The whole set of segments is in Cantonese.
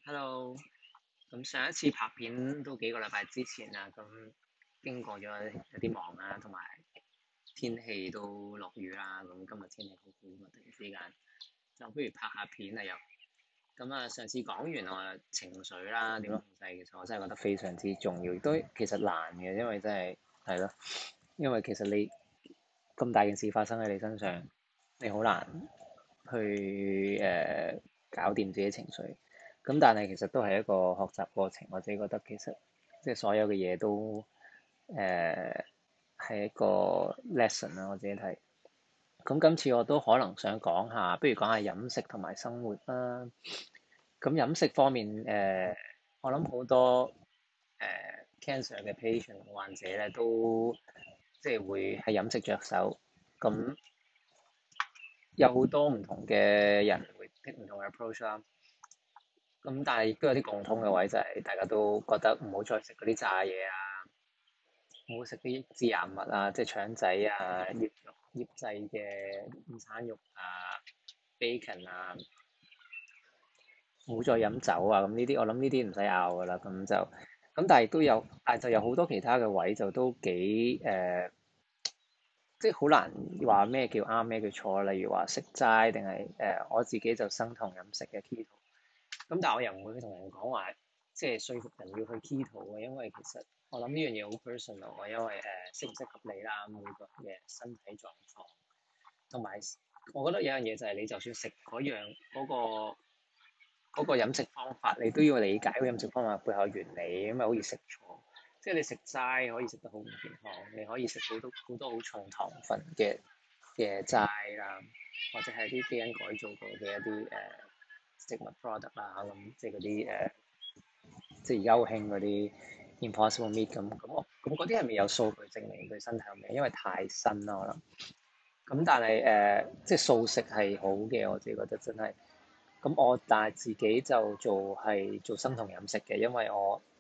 Hello，咁上一次拍片都幾個禮拜之前啦，咁經過咗有啲忙啦，同埋天氣都落雨啦，咁今日天氣好好喎，突然之間就不如拍下片啊又。咁啊，上次講完我情緒啦，點樣控制，其實我真係覺得非常之重要，亦都其實難嘅，因為真係係咯，因為其實你咁大件事發生喺你身上，你好難去搞掂自己情緒。咁但係其實都係一個學習過程，我自己覺得其實即係所有嘅嘢都係一個 lesson 啦，我自己睇。咁今次我都可能想講下，不如講下飲食同埋生活啦。咁飲食方面，我諗好多cancer 嘅 patient 患者咧，都即係會喺飲食着手。咁有好多唔同嘅人會 take 唔同嘅 approach 啦。咁但係亦都有啲共通嘅位，就係大家都覺得唔好再食嗰啲炸嘢啊，唔好食啲致癌物啊，即係腸仔啊、醃製嘅午餐肉啊、bacon 啊，唔好再飲酒啊。咁呢啲我諗呢啲唔使拗噶啦。咁但係都有，但係就有好多其他嘅位就都幾即係好難話咩叫啱咩叫錯。例如話食齋定係我自己就生酮飲食嘅 keto。咁但係我又唔會同人講話，即係說服人要去 keto 嘅，因為其實我諗呢樣嘢好 personal 啊，因為適唔適合你啦，每個人嘅身體狀況，同埋我覺得有樣嘢就係你就算食嗰樣嗰個飲食方法，你都要理解個飲食方法背後嘅原理，因為好易食錯。即係你食齋可以食得好唔健康，你可以食好多好重糖分嘅齋啦，或者係啲基因改造過嘅一啲植物 product 啦，咁即係嗰啲即係而家好興嗰啲 Impossible Meat 咁嗰啲係未有數據證明對身體有咩？因為太新啦，我諗。咁但係即係素食係好嘅，我自己覺得真係。但係自己就做生酮飲食嘅，因為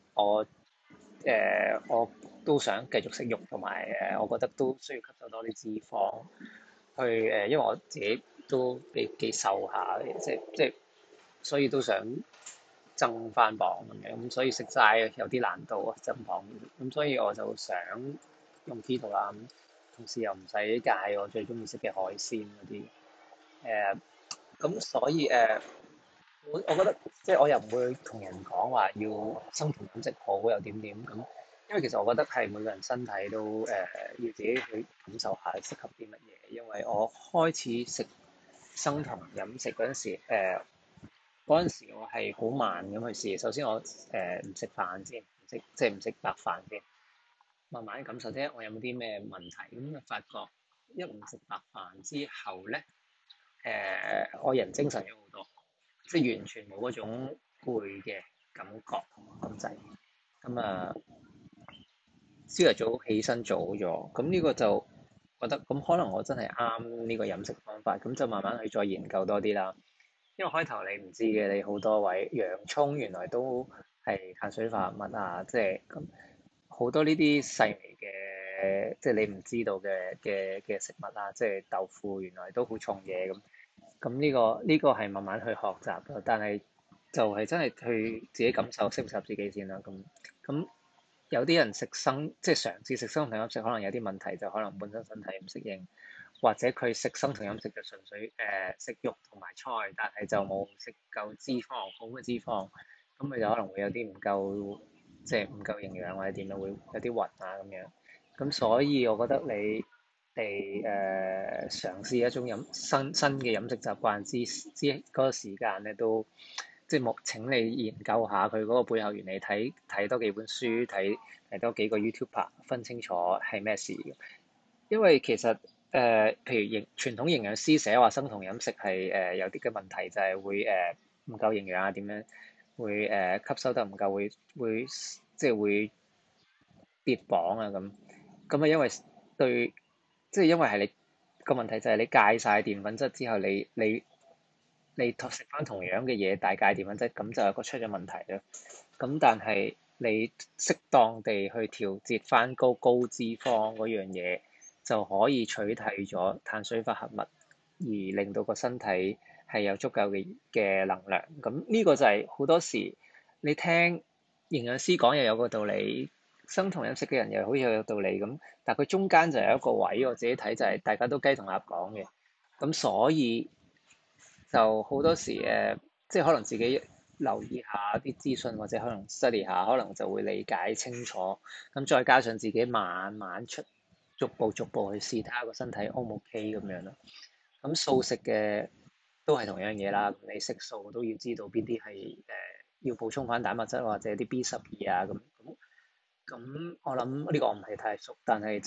我都想繼續食肉，同埋我覺得都需要吸收多啲脂肪去因為我自己都幾瘦下嘅，即係所以都想增翻磅咁樣，咁所以食齋有啲難度啊，增磅。咁所以我就想用 keto 啦，同時又唔使戒我最中意食嘅海鮮嗰啲。咁所以我覺得即係我又唔會同人講話要生酮飲食好又點點咁，因為其實我覺得係每個人身體都要自己去感受下適合啲乜嘢。因為我開始食生酮飲食嗰陣時，嗰陣時我係好慢咁去試。首先我唔食飯先，唔食白飯先，慢慢感受睇我有冇啲咩問題。咁就發覺一唔食白飯之後咧，我人精神咗好多。即係完全冇嗰種攰嘅感覺咁滯。咁啊，朝頭早起身早咗，咁呢個就覺得咁可能我真係啱呢個飲食方法，咁就慢慢去再研究多啲啦。因為開頭你唔知嘅，你好多位洋葱原來都係碳水化合物啊，即係咁好多呢啲細微嘅，即係你唔知道嘅食物啊，即係豆腐原來都好重嘢咁。咁呢個係慢慢去學習咯，但係就係真係去自己感受適唔適合自己先啦。咁有啲人即係嘗試食生酮飲食，可能有啲問題，就可能本身身體唔適應，或者佢食生酮飲食就純粹食肉同埋菜，但係就冇食夠脂肪，好嘅脂肪，咁佢就可能會有啲唔夠，即係唔夠營養或者點樣，會有啲暈啊咁樣。咁所以我覺得你哋嘗試一種新嘅飲食習慣嗰個時間咧，都即係請你研究下佢嗰個背後原理，睇多幾本書，睇多幾個 YouTuber 分清楚係咩事。因為其實譬如傳統營養師寫話生酮飲食係有啲嘅問題，就係會唔夠營養啊，點樣會吸收得唔夠，會即係會跌磅啊咁。咁啊，因為係你個問題就係你戒晒澱粉質之後，你食翻同樣嘅嘢，大戒澱粉質，咁就有個出咗問題咯。咁但係你適當地去調節翻高脂肪嗰樣嘢，就可以取替咗碳水化合物，而令到個身體係有足夠嘅能量。咁呢個就係好多時你聽營養師講又有個道理，生酮飲食嘅人又好似有道理咁，但係佢中間就有一個位，我自己睇就係大家都雞同鴨講嘅。咁所以就好多時即係可能自己留意下啲資訊，或者可能 study 下，可能就會理解清楚。咁再加上自己慢慢逐步逐步去試，睇下個身體 O 唔 OK 咁樣咯。咁素食嘅都係同樣嘢啦。你食素都要知道邊啲係要補充翻蛋白質或者啲 B12啊咁我諗呢個我唔係太熟，但係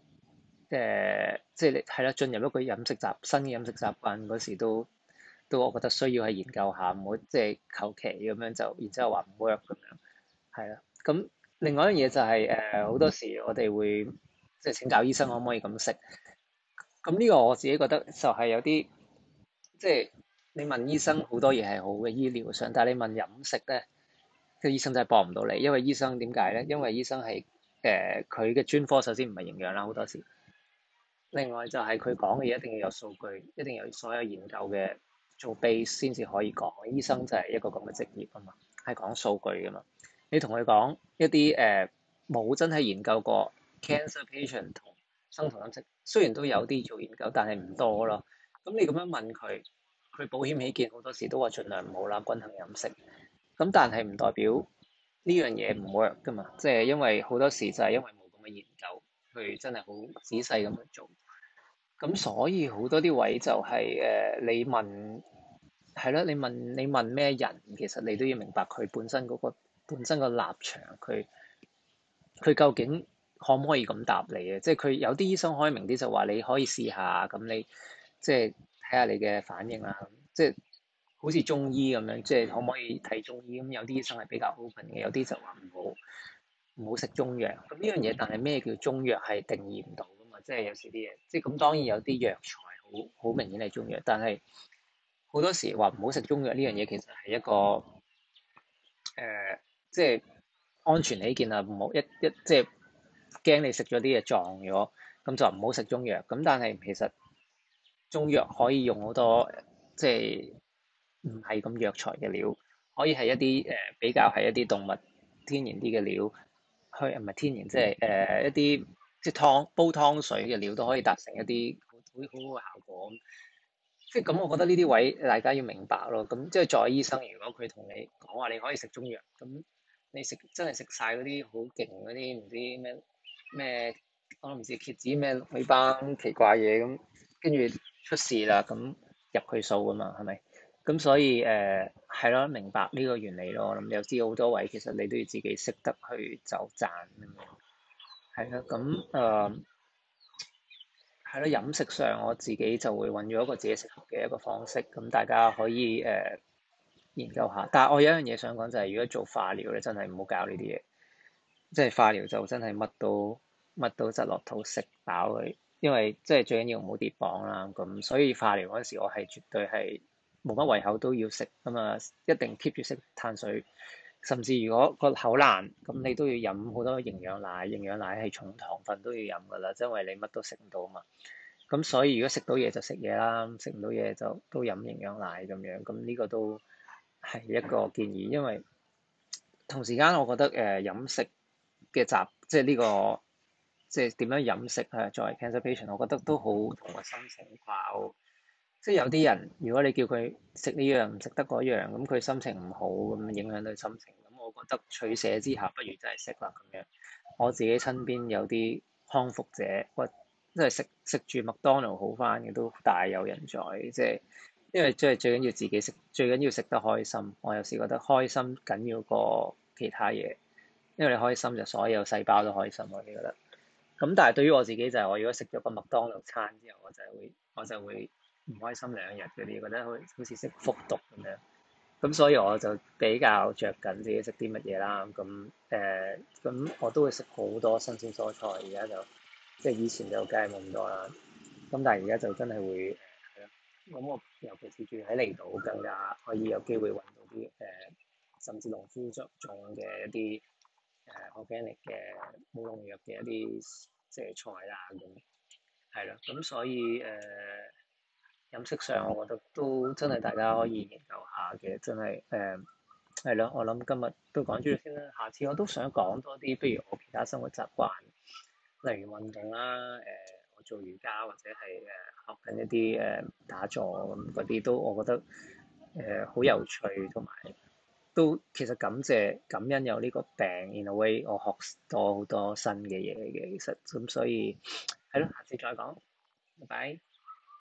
即係你係啦，進入一個新嘅飲食習慣嗰時都我覺得需要係研究下，唔好即係求其咁樣就，然之後話唔 work 咁樣，係啦。咁另外一樣嘢就係好多時我哋會即係請教醫生可唔可以咁食。咁呢個我自己覺得就係有啲即係你問醫生好多嘢係好嘅醫療上，但係你問飲食咧，個醫生真係幫唔到你，因為醫生點解咧？因為醫生係佢嘅專科首先唔係營養啦，好多時。另外就係佢講嘅嘢一定要有數據，一定要有所有研究嘅做 base 先至可以講。醫生就係一個咁嘅職業啊嘛，係講數據噶嘛。你同佢講一啲冇真係研究過 cancer patient 同生酮飲食，雖然都有啲做研究，但係唔多咯。咁你咁樣問佢，佢保險起見好多時都話盡量唔好啦，均衡飲食。咁但係唔代表呢樣嘢唔 work 噶嘛，即係因為好多時就係因為冇咁嘅研究，佢真係好仔細咁去做。咁所以好多啲位就係、你問係咯，你問咩人，其實你都要明白佢本身個立場，佢究竟可唔可以咁答你嘅？即係佢有啲醫生開明啲就話你可以試下，咁你即係睇下你嘅反應啦。即係好似中醫咁樣，即係可唔可以睇中醫？咁有啲醫生係比較 open 嘅，有啲就話唔好食中藥。咁呢樣嘢，但係咩叫中藥係定義唔到噶嘛？即係有時啲嘢，即係咁當然有啲藥材好明顯係中藥，但係好多時話唔好食中藥呢樣嘢，其實係一個即係安全起見啊，唔好即係驚你食咗啲嘢撞咗，咁就唔好食中藥。咁但係其實中藥可以用好多即係唔係咁藥材嘅料，可以係一啲比較係一啲動物天然啲嘅料，去唔係天然，即係一啲即係煲湯水嘅料都可以達成一啲好好嘅效果。即係咁，我覺得呢啲位大家要明白咯。咁即係作為醫生，如果佢同你講話你可以食中藥，咁你真係食晒嗰啲好勁嗰啲唔知咩，我都唔知蠍子咩尾班奇怪嘢咁，跟住出事啦，咁入佢數㗎嘛，係咪？咁所以係咯，明白呢個原理咯。我諗你又知好多位，其實你都要自己識得去就賺咁樣。係啦，咁係咯，飲食上我自己就會揾咗一個自己適合嘅一個方式，咁大家可以研究下。但係我有一樣嘢想講就係，如果做化療咧，真係唔好搞呢啲嘢。即係化療就真係乜都執落肚食飽佢，因為即係最緊要唔好跌磅啦。咁所以化療嗰陣時，我係絕對係冇乜胃口都要食啊嘛，一定 keep 住食碳水。甚至如果個口爛，咁你都要飲好多營養奶，營養奶係重糖分都要飲噶啦，因為你乜都食唔到啊嘛。咁所以如果食到嘢就食嘢啦，食唔到嘢就都飲營養奶咁樣。咁呢個都係一個建議，因為同時間我覺得飲食嘅即係呢個即係點樣飲食作為 cancer patient，我覺得都好同個心情掛鈎。即係有啲人，如果你叫佢食呢樣唔食得嗰樣，咁佢心情唔好，咁影響到心情。咁我覺得取捨之下，不如真係食啦咁樣。我自己身邊有啲康復者，即係食住麥當勞好翻嘅，都大有人在。即係因為即係最緊要自己食，最緊要食得開心。我有時覺得開心緊要過其他嘢，因為你開心就所有細胞都開心。我覺得。咁但係對於我自己就係，我如果食咗個麥當勞餐之後，我就會唔開心2日嗰啲，覺得好似食服毒咁樣。咁所以我就比較着緊自己食啲乜嘢啦。咁我都會食好多新鮮蔬菜，而家就即係以前就梗係冇咁多啦。咁但係而家就真係會係咯。咁我尤其是住喺離島，更加可以有機會揾到啲甚至農夫種嘅一啲organic 嘅冇農藥嘅一啲即係菜啦咁，係咯。咁所以飲食上，我覺得都真係大家可以研究下嘅，真係係咯。我諗今日都講住先啦，下次我都想講多啲，不如我其他生活習慣，例如運動啦，我做瑜伽或者係學緊一啲打坐咁嗰啲，都我覺得好有趣，同埋都其實感恩有呢個病，in a way 我學多好多新嘅嘢嘅，其實咁所以係咯，下次再講，拜拜。